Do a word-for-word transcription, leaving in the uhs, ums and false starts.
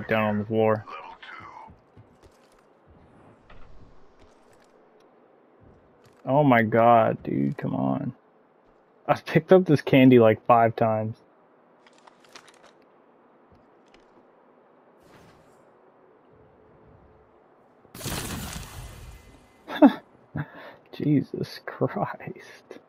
down on the floor. Oh my god, dude, come on. I picked up this candy like five times. Jesus Christ.